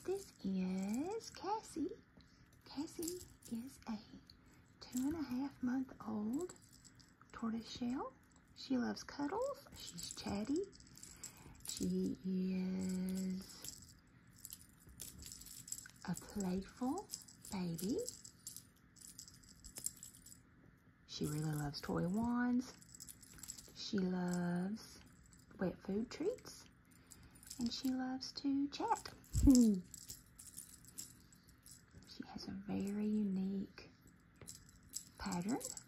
this is Cassie. Cassie is a 2.5-month-old tortoiseshell. She loves cuddles. She's chatty. She is a playful baby. She really loves toy wands. She loves wet food treats. And she loves to chat. She has a very unique pattern